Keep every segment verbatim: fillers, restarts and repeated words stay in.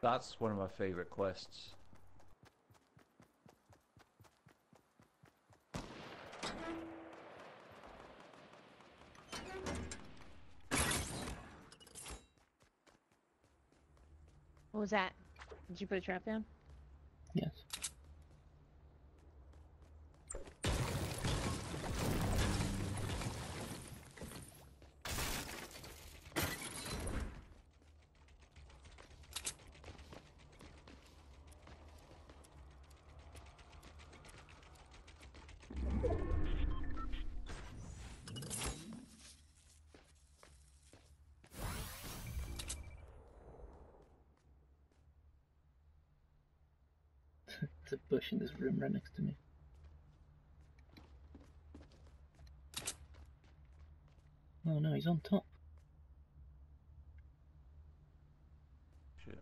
That's one of my favorite quests. What was that? Did you put a trap down? Yes. There's a bush in this room right next to me. Oh no, he's on top. Shit.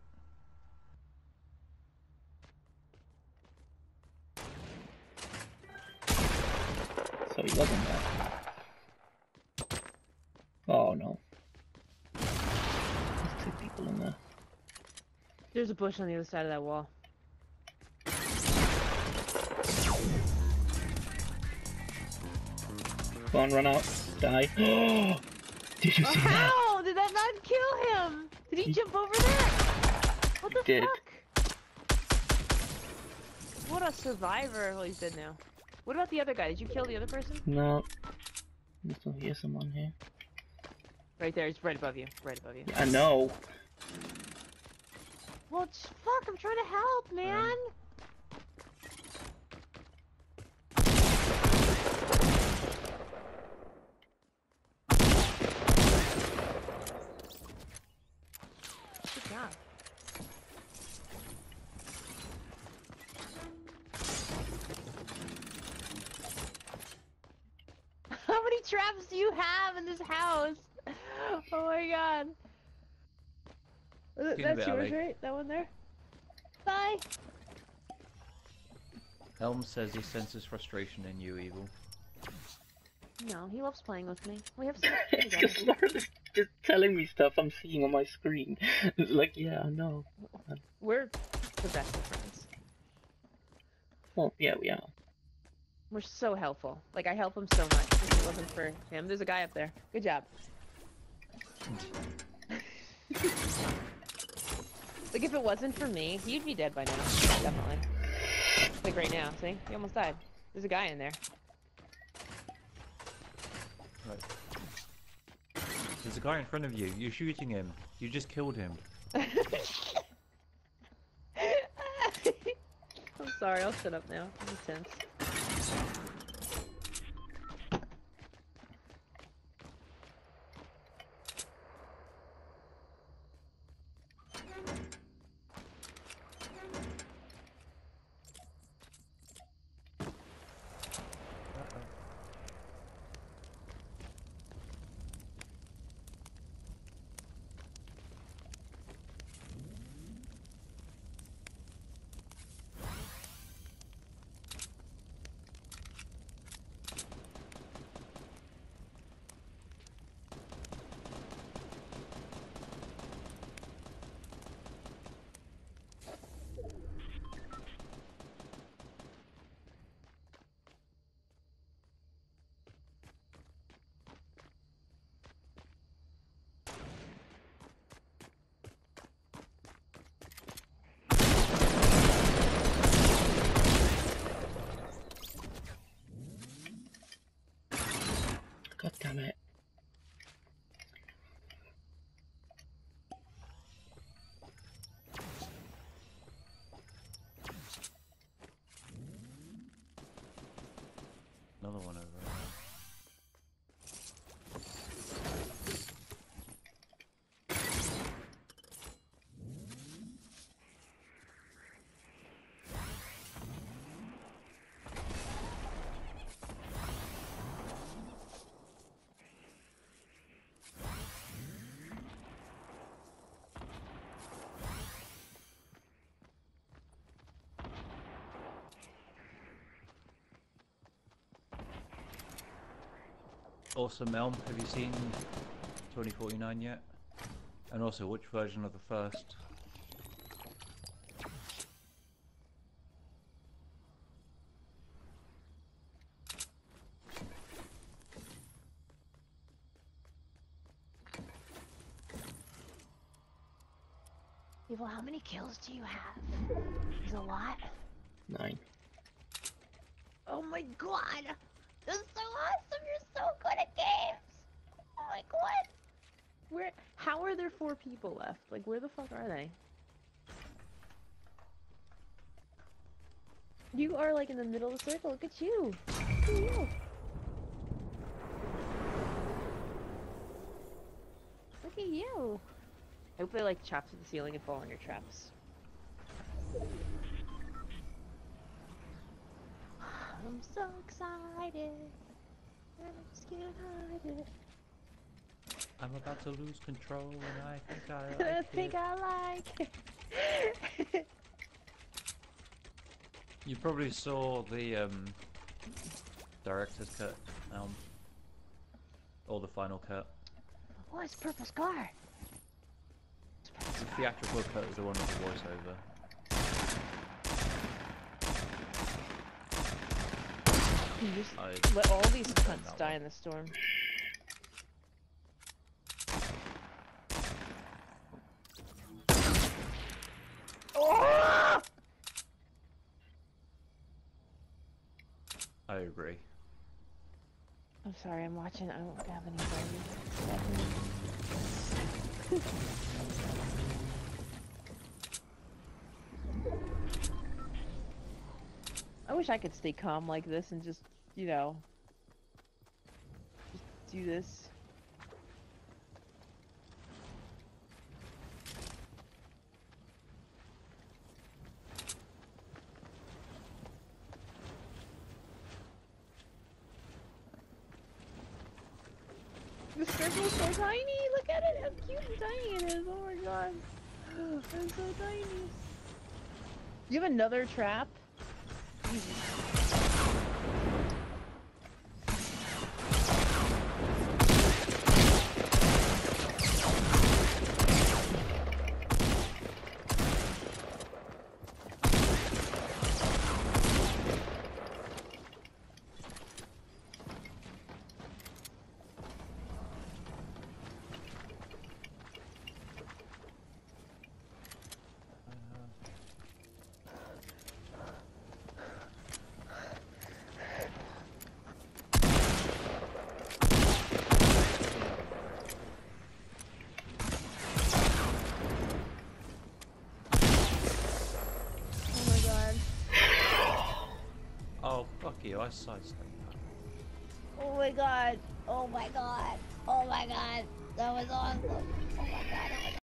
So he wasn't there. Oh no. There's two people in there. There's a bush on the other side of that wall. Go on, run out. Die. Oh! Did you see oh, that? How did that not kill him? Did he, he jump over there? What the did. fuck? What a survivor. Well, he's dead now. What about the other guy? Did you kill the other person? No. I still hear someone here. Right there. He's right above you. Right above you. Yeah, I know. Well, fuck. I'm trying to help, man. Um. Good job. How many traps do you have in this house? Oh my god. That's yours, alley. right? That one there? Bye! Helm says he senses frustration in you, Evil. No, he loves playing with me. We have so much fun It's together. just Martha's just telling me stuff I'm seeing on my screen. It's like, yeah, I know. We're the best of friends. Well, yeah, we are. We're so helpful. Like, I help him so much. If it wasn't for him, there's a guy up there. Good job. Like, if it wasn't for me, he'd be dead by now. Definitely. Like, right now, see? He almost died. There's a guy in there. Right. There's a guy in front of you. You're shooting him. You just killed him. I'm sorry, I'll shut up now. I'm intense. God damn it. Another one over there. Awesome, Elm. Have you seen twenty forty-nine yet? And also, which version of the first Evil, how many kills do you have? Is it a lot? Nine. Oh my god! That's so awesome! You're so good at games! Oh my god! Where? How are there four people left? Like, where the fuck are they? You are like in the middle of the circle. Look at you! Look at you! Look at you! I hope they like chop to the ceiling and fall on your traps. I'm so excited. I just can't hide it. I'm about to lose control and I think I like I think it. I like it. You probably saw the um, director's cut, um, or the final cut. Oh, it's Purple Scar. The theatrical cut is the one with the voiceover. You just I let all these that cunts die one. in the storm. Oh! I agree. I'm sorry, I'm watching. I don't have any I wish I could stay calm like this and just, you know, just do this. The circle's so tiny! Look at it! How cute and tiny it is! Oh my god! It's so tiny! You have another trap? Jesus. Oh, fuck you, I sidestepped that. Oh my god! Oh my god! Oh my god! That was awesome! Oh my god! Oh my